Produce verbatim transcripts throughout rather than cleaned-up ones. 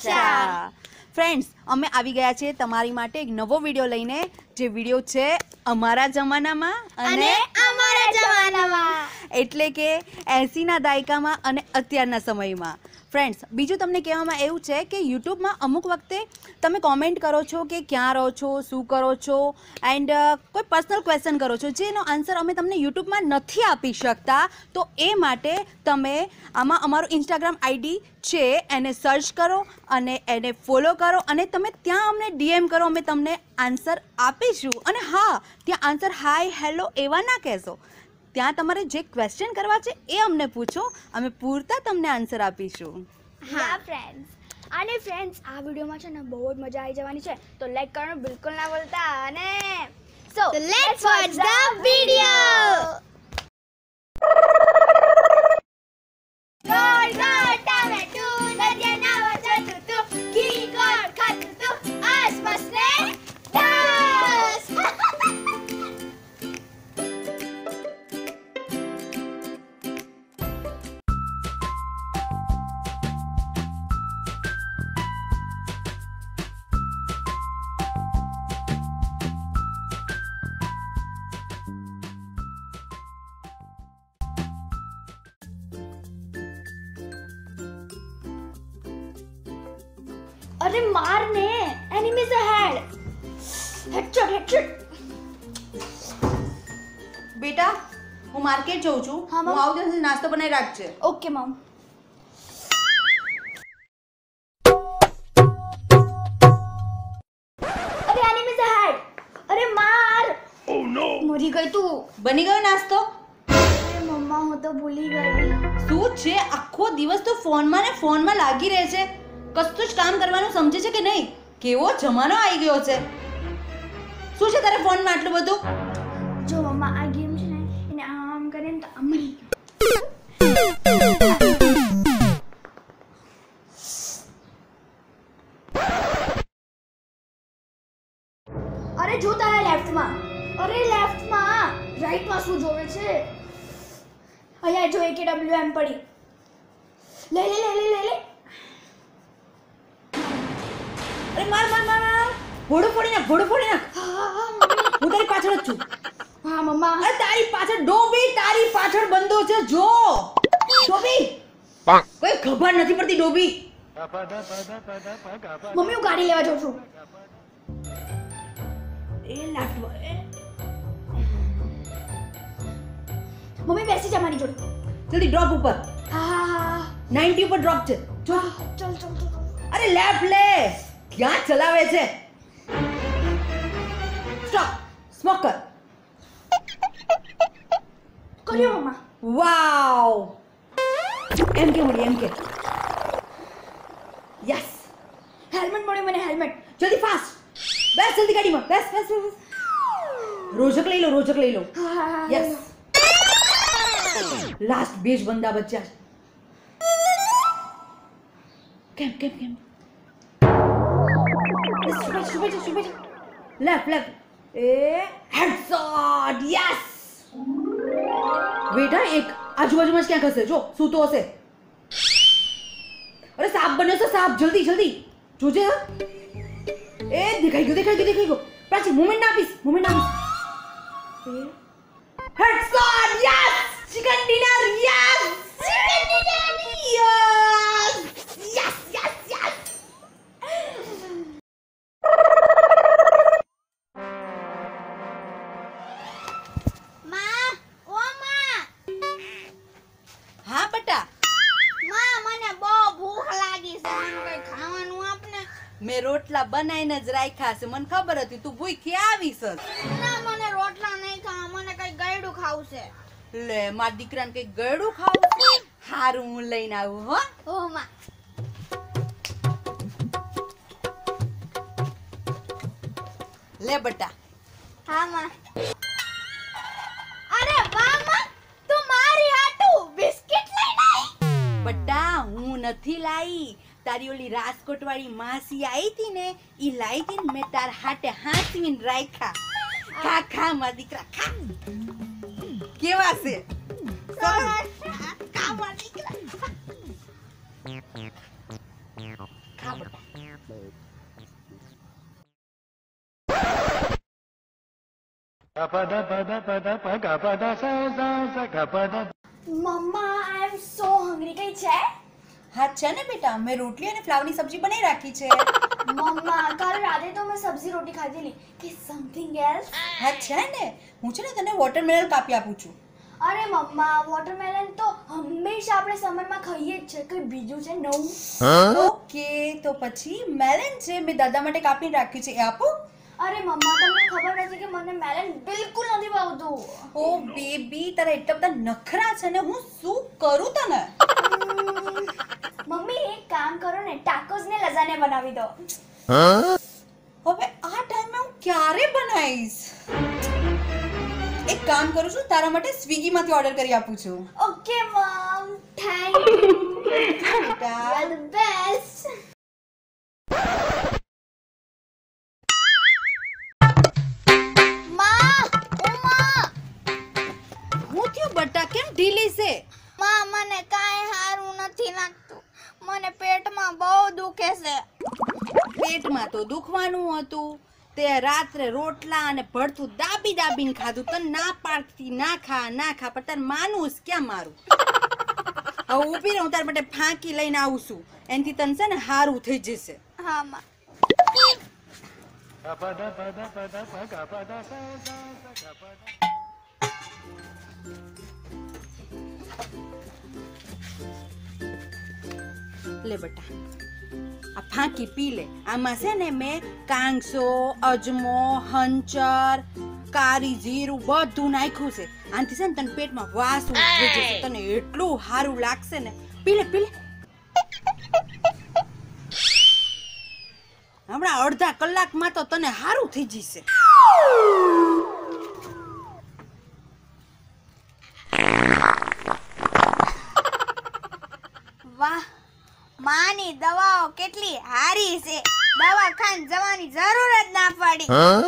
ભાષા। ફ્રેન્ડ્સ, અમે આવી ગયા છે તમારી માટે એક નવો વિડિયો લઈને, જે વિડિયો છે અમારા જમાનામાં અને અમારા જમાનામાં, એટલે કે એંસી ના દાયકામાં અને અત્યારના સમયમાં। ફ્રેન્ડ્સ, બીજું તમને કહેવામાં એવું છે કે યુટ્યુબમાં અમુક વખતે તમે કોમેન્ટ કરો છો કે ક્યાં રહો છો, શું કરો છો, એન્ડ કોઈ પર્સનલ ક્વેશ્ચન કરો છો જેનો આન્સર અમે તમને યુટ્યુબમાં નથી આપી શકતા, તો એ માટે તમે આમાં અમારું ઇન્સ્ટાગ્રામ આઈડી છે એને સર્ચ કરો અને એને ફોલો કરો અને તમે ત્યાં અમને ડીએમ કરો, અમે તમને આન્સર આપીશું। અને હા, ત્યાં આન્સર હાય હેલો એવા ના કહેશો, ત્યાં તમારે જે ક્વેશ્ચન કરવા છે એ અમને પૂછો, અમે પૂરતા તમને આન્સર આપીશું। હા ફ્રેન્ડ્સ, અને ફ્રેન્ડ્સ આ વિડિયોમાં છે ને બહુ જ મજા આવી જવાની છે, તો લાઈક કરવાનું બિલકુલ ના ભૂલતા। અને so let's watch the video. ગોળ ગોળ ટામેટું નદિયા નાવા જતું તું, ઘી ગોળ ખાતું તું, આસપાસ ને ડાસ। अरे मार ने, एनिमीज अहेड, हेडशॉट हेडशॉट। બેટા, હું માર્કેટ જઉં છું, હા, હું આવું ત્યાં સુધી નાસ્તો બનાવી રાખજે। Okay mom. अरे एनिमीज अहेड, अरे मार। ओह नो, मरी गई तू। બની ગયો નાસ્તો? अरे मम्मा હું તો ભૂલી ગઈ। શું છે, આખો દિવસ તો ફોનમાં ને ફોનમાં લાગી રહે છે, કશું જ કામ કરવાનું સમજે છે કે નહીં? કેવો જમાનો આવી ગયો છે! શું છે તારે ફોનમાં આટલું બધું? જો મમ્મા આ ગેમ છે ને એને આમ કરીને તો આમ મરી અરે જો તારા લેફ્ટમાં, અરે લેફ્ટમાં, રાઈટમાં શું જોવે છે? અહીંયા જો એક ડબલ્યુ એમ પડી, લે લે લે લે લે લે। અરે માર માર માર માર, ઘોડો ફોડી નાખ, ઘોડો ફોડી નાખ। હા હા મમ્મી, હું તારી પાછળ જ છું। હા મમ્મા। અરે તારી પાછળ ડોબી, તારી પાછળ બંધો છે, જો ડોબી, કોઈ ખબર નથી પડતી ડોબી। મમ્મી હું ગાડી લેવા જાઉં છું। એ લેફ્ટ, મમ્મી બેસી જા મારી જોડે। જલ્દી ડ્રોપ ઉપર, હા હા હા, નાઇન્ટી ઉપર ડ્રોપ છે, જો। ચલ ચલ ચલ। અરે લેફ્ટ લે, ક્યાં ચલાવે છે? Stop, smoker. કર્યો મમ્મા। વાવ, એમ કે મળી, એમ કે યસ। હેલ્મેટ મળ્યું મને, હેલ્મેટ। જલ્દી ફાસ્ટ, બેસ જલ્દી ગાડીમાં, બેસ બેસ બેસ। રોજક લઈ લો, રોજક લઈ લો, હા હા હા, યસ। લાસ્ટ બે જ બંદા બચ્યા છે। કેમ કેમ કેમ? શુભે શુભે શુભે, લેફ્ટ લેફ્ટ, એ હેડશોટ, યસ। બેટા એક આજુબાજુમાં જ ક્યાંક હશે, જો સૂતો હશે। અરે સાપ બન્યો છે, સાપ, જલ્દી જલ્દી જોજે। એ દેખાઈ ગયો, દેખાઈ ગયો, દેખાઈ ગયો। પ્રાચી મોમેન્ટ આપીશ, મોમેન્ટ આપીશ। Headshot, yes. Chicken dinner, yes. Chicken dinner, yes yes yes yes. માં, ઓ માં, હા બેટા, માં મને બહુ ભૂખ લાગી છે, મને કઈ ખાવાનું આપ ને। મેં રોટલા બનાવીને જ રાખ્યા છે, મને ખબર હતી તું ભૂખી આવીશ જ। ના મને રોટલા નહીં ખાવા, મને કઈ ગળ્યું ખાવું છે। લે, મારા દીકરાને કઈ ગળું ખાવું છે? હારું, હું લઈને આવું હો। ઓ માં, લે બેટા। હા માં। અરે વાહ માં, તું મારી હાટુ બિસ્કિટ લઈને આવી। બેટા, હું નથી લાઈ, તારી ઓલી રાજકોટ વાળી માસી આવી હતી ને, ઈ લાઈ હતી ને, મેં તાર હાટે હાંસવીને રાખ્યા। ખા ખા મારા દીકરા, ખા। કેવા છે? સરસ, ખા મારા દીકરા। હા બેટા. Mamma I am so hungry. કઈ છે? હા છે ને બેટા, મેં રોટલી અને ફ્લાવરની સબ્જી બનાવી રાખી છે. મમ્મા કાલ રાતે તો મેં સબ્જી રોટી ખાધેલી કે સમથિંગ એલ્સ. હા છે ને, હું છે ને તને વોટરમેલન કાપી આપું છું. અરે મમ્મા વોટરમેલન તો હંમેશા આપણે સમરમાં ખાઈએ જ છે. કઈ બીજું છે નવું? ઓકે, તો પછી મેલન છે, મેં દાદા માટે કાપીને રાખ્યું છે, એ આપું? અરે મમ્મા તમને ખબર નથી કે મને મેલન બિલકુલ નથી ભાવતું. ઓ બેબી, તારા એટલા બધા નખરા છે ને, હું શું કરું તને? મમ્મી એક કામ કરો ને, ટાકોસ ને લઝાનિયા બનાવી દો. હવે આ ટાઈમે હું ક્યારે બનાવીશ? એક કામ કરું છું, તારા માટે સ્વિગી માંથી ઓર્ડર કરી આપું છું. Okay mum, thank you. બેટા. You are the best. હું થયું બટા, કેમ ઢીલી છે? માં મને કાંઈ સારું નથી લાગતું. મને પેટમાં બહુ દુખે છે. પેટમાં તો દુખવાનું હતું, તે રાત્રે રોટલા અને ભડથું દાબી દાબીને ખાધું. તને ના પાડતી ના ખા ના ખા, પણ તારે માનું ક્યાં મારું? હવે ઊભી રહે, હું તારા માટે ફાંકી લઈને આવું છું, એનાથી તને છે ને હારું થઈ જશે. હા માં. લે બેટા, આ ફાંકી પી લે. આમાં છે ને મેં કાંગસો, અજમો, હંચર, કારી જીરું બધું નાખ્યું છે. આનાથી છે ને તને પેટમાં વાસ ઉતરી જશે, તને એટલું સારું લાગશે ને. પી લે પી લે. હમણાં અડધા કલાકમાં તો તને સારું થઈ જશે. વાહ, માની દવાઓ કેટલી હારી છે. દવાખાને જવાની જરૂર જ ના પડી.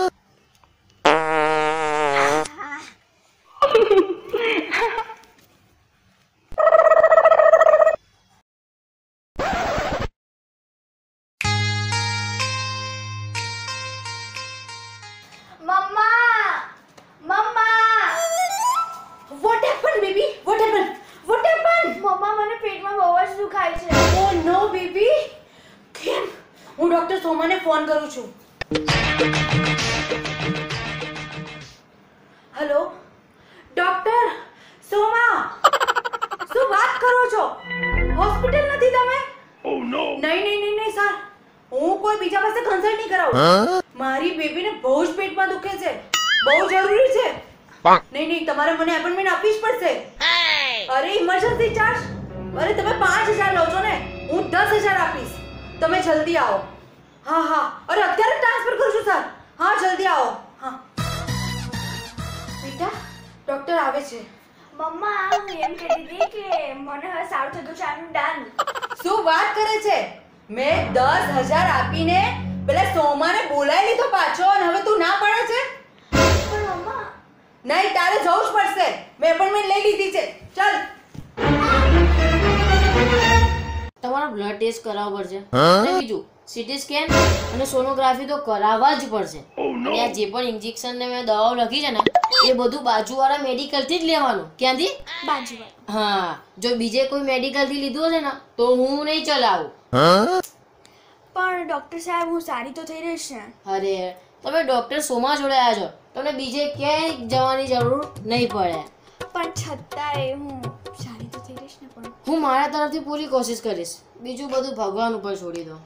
મમ્મા મમ્મા What happened, baby? What happened? What happened? મમ્મા મને પેટમાં બહુ જ દુખાય છે. Oh no, baby. કેમ? હું ડોક્ટર સોમાને ફોન કરું છું. હેલો ડોક્ટર સોમા, શું વાત કરો છો? હોસ્પિટલ નથી તમે? Oh no! નહીં નહીં નહીં નહીં સર, હું કોઈ બીજા પાસે કન્સલ્ટ નહીં કરાવું. મારી બેબીને બહુ જ પેટમાં દુખે છે, બહુ જરૂરી છે. નહીં નહીં, તમારે મને એપોઇન્ટમેન્ટ આપવી જ પડશે. અરે ઇમરજન્સી ચાર્જ, અરે તમે પાંચ હજાર લો છો ને, હું દસ હજાર આપીશ. તમે જલ્દી આવો. હા હા, અરે અત્યારે ટ્રાન્સફર કરું છું સર. હા જલ્દી આવો. હા બેટા, ડોક્ટર આવે છે. મમ્મા હું એમ કહેતી હતી કે મને હવે સારું થતું છે. આનું ડન. શું વાત કરે છે? મેં દસ હજાર આપીને પેલા સોમાને બોલાવી લીધો પાછો, અને હવે તું ના પડે છે? પણ મમ્મા નહીં, તારે જવું જ પડશે. મેં એપોઇન્ટમેન્ટ લઈ લીધી છે. ચાલ. તમારો બ્લડ ટેસ્ટ કરાવવો પડશે અને બીજું સીટી સ્કેન અને સોનોગ્રાફી તો કરાવવા જ પડશે. અને આ જે પણ ઇન્જેક્શન ને મેં દવાઓ લખી છે ને, એ બધું બાજુવાળા મેડિકલ થી જ લેવાનું. ક્યાંથી? બાજુવાળા. હા, જો બીજે કોઈ મેડિકલ થી લીધું હશે ને તો હું નહીં ચલાવું. પણ ડોક્ટર સાહેબ હું સારી તો થઈ રહીશ ને? અરે તમે ડોક્ટર સોમા જોડે આવ્યા છો, તમને બીજે ક્યાંય જવાની જરૂર નહીં પડે. પણ છતાંય હું સારી તો થઈ રહીશ ને? પણ હું મારા તરફથી પૂરી કોશિશ કરીશ, બીજું બધું ભગવાન ઉપર છોડી દો.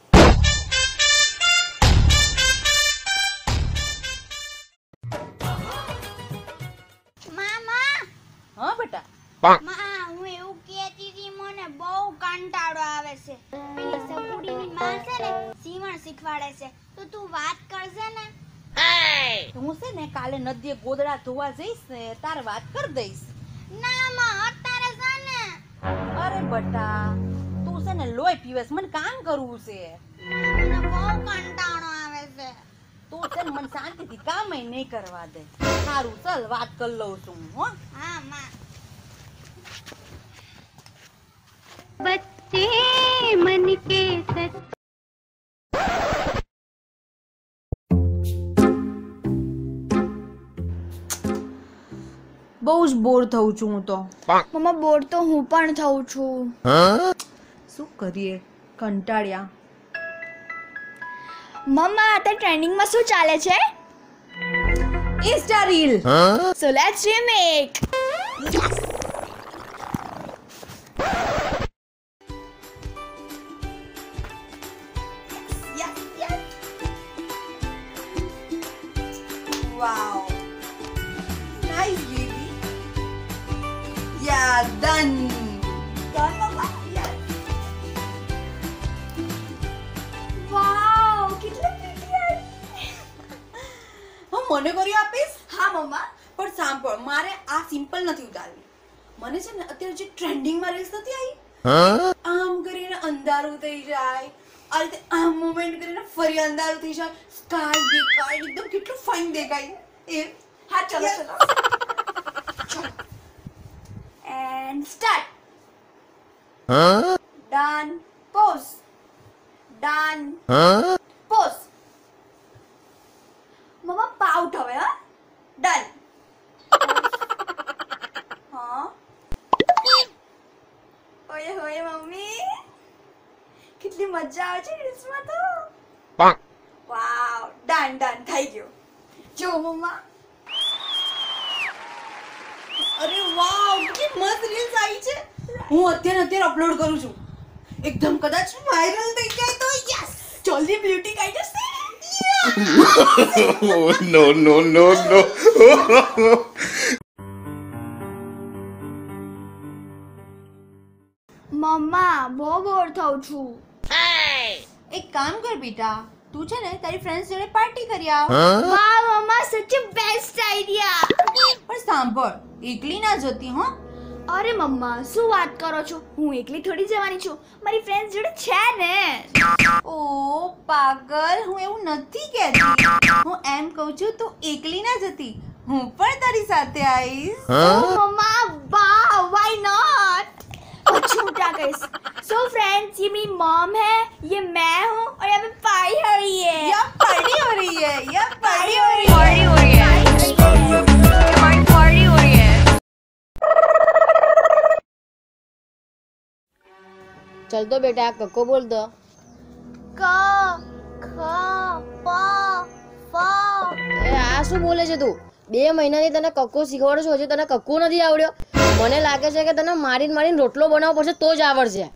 મામા, હા બેટા. માં હું એવું કહેતી હતી, મને બહુ કંટાળો આવે છે. પેલી સકુડીની માં છે ને સીવણ શીખવાડે છે, તો તું વાત કરશે ને? હું છે ને કાલે નદીએ ગોદડા ધોવા જઈશ ને, તારે વાત કરી દઈશ. ના માં, અત્યારે છે ને. અરે બટા, તું છે ને લોહી પીવેસ, મને કામ કરવું છે. મને બહુ કંટાળો આવે છે. તું છે ને મને શાંતિથી કામ નહીં કરવા દે. સારું ચાલ, વાત કરી લઉં છું. હો હા માં. बच्चे मन के सच બહુ જ બોર થઉં છું હું તો. મમ્મા બોર તો હું પણ થઉં છું. શું કરીએ, કંટાળ્યા. મમ્મા અત્યારે ટ્રેન્ડિંગમાં શું ચાલે છે? Insta reel. So let's remake. Wow. Nice, baby. Yeah, done. Done, mamma? Yes. Wow, કેટલી pretty આવી. હું મને કરી આપીશ? હા મમ્મા. પણ સાંભળ, મારે આ સિમ્પલ નથી ઉતારવી. મને છે ને અત્યારે જે ટ્રેન્ડિંગમાં રીલ્સ નથી આવી, આમ કરીને અંધારું થઈ જાય, આ રીતે આમ મૂવમેન્ટ કરીને ફરી અંધારું થઈ જાય, સ્કાય દેખાય, એકદમ કેટલું ફાઇન દેખાય એ. હા ચલો ચલો. And start. Done. Pose. Done. Pose. Mamma pout હવે હા. ડન. હા. ઓય હોય મમ્મી, કેટલી મજા આવે છે રીલ્સમાં તો. વાવ, ડન ડન થઈ ગયું. જો મમ્મા. અરે વાવ, કેટલી મસ્ત રીલ્સ આવી છે. હું અત્યારે અત્યારે અપલોડ કરું છું. એકદમ કદાચ વાયરલ થઈ જાય તો યસ, જલ્દી બ્યુટી કાઢી જશે. no, no, no, no. મમ્મા બહુ બોર થઉં છું. એક કામ કર બેટા, તું છે ને તારી ફ્રેન્ડ્સ જોડે પાર્ટી કરી આવ. વાહ મમ્મા, સચ અ બેસ્ટ આઈડિયા. પણ સાંભળ, એકલી ના જતી હો. અરે મમ્મા શું વાત કરો છો, હું એકલી થોડી જવાની છું, મારી ફ્રેન્ડ્સ જોડે છે ને. ઓ પાગલ, હું એવું નથી કહેતી. હું એમ કહું છું તું એકલી ના જતી, હું પણ તારી સાથે આવીશ. ઓ મમ્મા वाह, व्हाई नॉट. अच्छा क्या कहिस. सो फ्रेंड्स, ये मेरी मॉम है, ये मैं हूँ और यहाँ पे पार्टी हो रही है. યપ, પાર્ટી હો રહી હે, યપ, પાર્ટી હો રહી હે. पार्टी हो रही है, हमारी पार्टी हो रही है. चल तो बेटा कक्को बोल दो. ક ખ પ ફ. એ આ શું બોલે છે તું? બે મહિનાથી તને કક્કો શીખવાડું છું, હજી તને કક્કો નથી આવડ્યો? મને લાગે છે કે તને મારીને મારીને રોટલો બનાવવો પડશે તો જ આવડશે.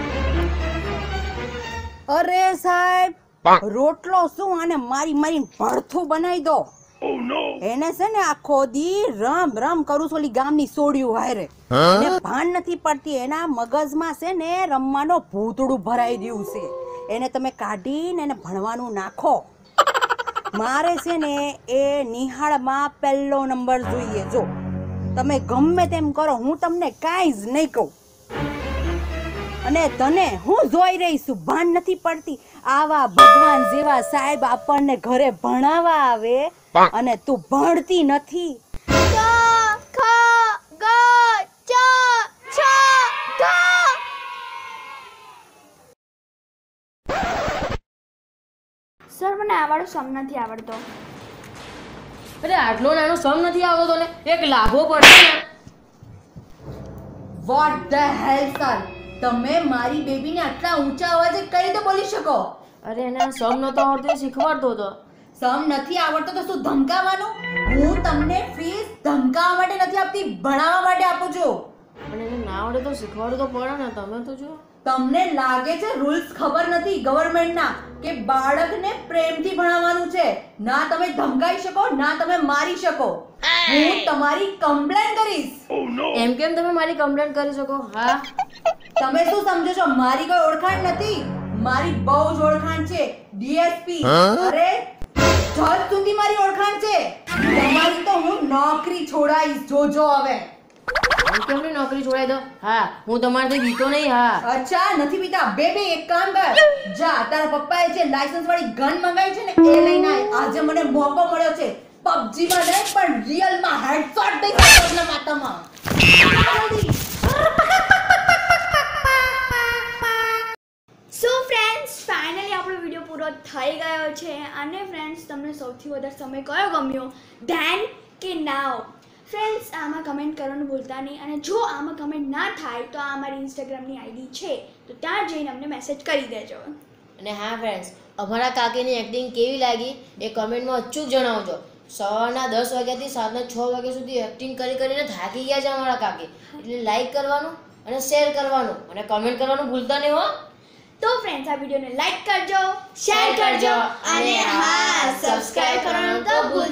અરે સાહેબ, રોટલો શું, આને મારી મારીને ભડથું બનાવી દો. એને છે ને આખો દી રમ રમ કરું છું ઓલી ગામની સોડિયું હારે. એને ભાન નથી પડતી, એના મગજમાં છે ને રમવાનો ભૂતડું ભરાઈ ગયું છે. એને તમે કાઢીને એને ભણવાનું નાખો. મારે છે ને એ નિહાળમાં પહેલો નંબર જોઈએ. જો તમે ગમે તેમ કરો, હું તમને કાંઈ જ નહીં કહું. અને તને હું જોઈ રહી છું, ભાન નથી પડતી. આવા ભગવાન જેવા સાહેબ આપણને ઘરે ભણાવવા આવે અને તું ભણતી નથી. ક ખ ગ ચ છ ઢ. સર મને આ વાળો સમ નથી આવડતો. અરે આટલો નાનો સમ નથી આવતો તને? એક લાભો પડશે ને. વોટ ધ હેલ સર, તમે મારી બેબીને આટલા ઊંચા અવાજે કઈ રીતે બોલી શકો? અરે એને સમ નતો આવડતો એ શીખવાડતો હતો. સમ નથી આવડતો તો શું ધમકાવવાનું? હું તમને ફીસ ધમકાવવા માટે નથી આપતી, ભણાવવા માટે આપું છું. પણ એને ના આવડે તો શીખવાડવું તો પડે ને. તમે તો જો. તમને લાગે છે રૂલ્સ ખબર નથી ગવર્મેન્ટના કે બાળકને પ્રેમથી ભણાવવાનું છે? ના તમે ધમકાઈ શકો, ના તમે મારી શકો. હું તમારી કમ્પ્લેન કરીશ. એમ કેમ તમે મારી કમ્પ્લેન કરી શકો? હા, તમે શું સમજો છો? મારી કોઈ ઓળખાણ નથી, મારી બહુ જ ઓળખાણ છે. ડીએસપી, અરે જજ સુધી મારી ઓળખાણ છે. તમારી તો હું નોકરી છોડાઈશ, જોજો હવે. એમ કેમની નોકરી છોડાઈ દો? હા, હું તમારાથી બીતો નહીં. હા, અચ્છા નથી પીતા? બેબી એક કામ કર, જા તારા પપ્પાએ જે લાયસન્સ વાળી ગન મંગાવી છે ને એ લઈને આય. આજે મને મોકો મળ્યો છે પબજી માં નહીં પણ રિયલ માં હેડશોટ દઈ શકું માતામાં. સો ફ્રેન્ડ્સ, ફાઇનલી આપણો વિડીયો પૂરો થઈ ગયો છે. અને ફ્રેન્ડ્સ, તમને સૌથી વધારે સમય કયો ગમ્યો, ધેન કે નાવ? ફ્રેન્ડ્સ આમાં કમેન્ટ કરવાનું ભૂલતા નહીં અને જો આમાં કમેન્ટ ના થાય તો આ અમારી ઇન્સ્ટાગ્રામની આઈડી છે તો ત્યાં જઈને અમને મેસેજ કરી દેજો. અને હા ફ્રેન્ડ્સ, અમારા કાકીની એક્ટિંગ કેવી લાગી એ કમેન્ટમાં અચૂક જણાવજો. સવારના દસ વાગ્યાથી સાંજના છ વાગ્યા સુધી એક્ટિંગ કરી કરીને થાકી ગયા છે અમારા કાકી. એટલે લાઈક કરવાનું અને શેર કરવાનું અને કમેન્ટ કરવાનું ભૂલતા નહીં હો. તો ફ્રેન્ડ્સ આ વિડીયોને લાઈક કરજો, શેર કરજો અને હા સબસ્ક્રાઇબ કરવાનું તો ભૂલતા